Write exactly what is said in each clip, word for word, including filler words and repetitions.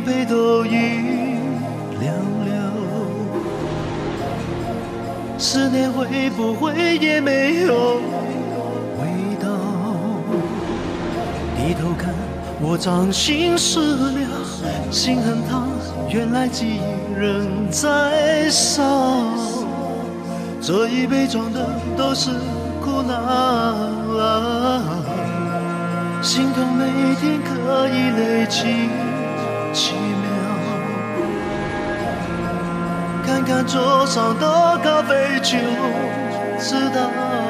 杯都已寥寥。思念会不会也没有味道？低头看，我掌心湿了，心恨他，原来记忆仍在烧。这一杯装的都是苦恼，心痛每天可以累积奇妙。看看桌上的咖啡就知道，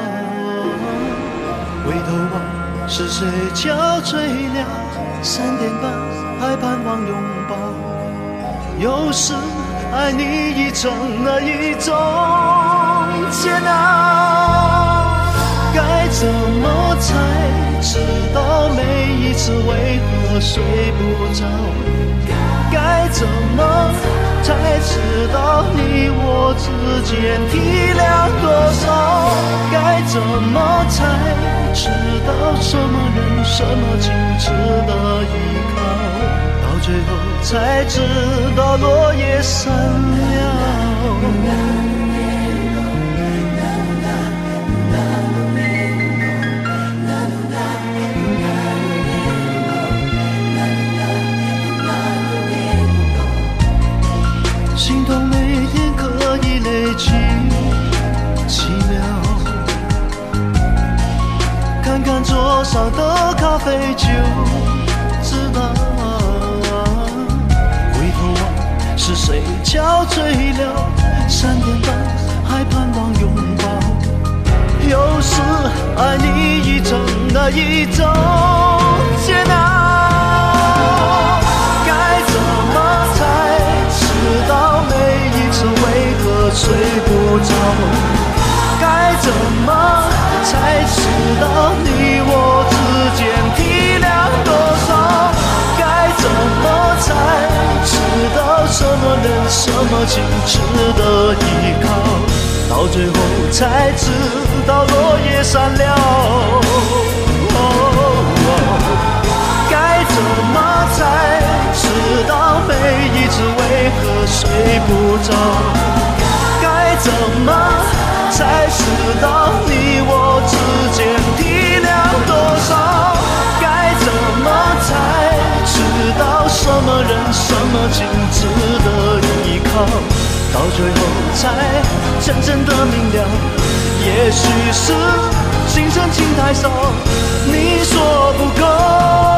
回头望是谁憔悴了，三点半还盼望拥抱。有时爱你已成了一种煎熬，该怎么才知道每一次为何睡不着？该怎么才知道你我之间体谅多少？该怎么才知道什么人什么情值得依靠？到最后才知道落叶散了。心痛每天可以累积奇妙，看看桌上的咖啡就知道，回头望是谁憔悴了，三点半还盼望拥抱。有时爱你已成了一种煎熬，该怎么才知道每一次为何睡不着？该怎么才知道你我之间体谅多少？该怎么才知道什么人什么情值得依靠？到最后才知道落叶散了。哦哦，该怎么才知道每一次为何睡不着？该怎么才知道你我之间体谅多少？该怎么才知道什么人什么情值得依靠？到最后才真正的明了，也许是心深情太少，你说不够。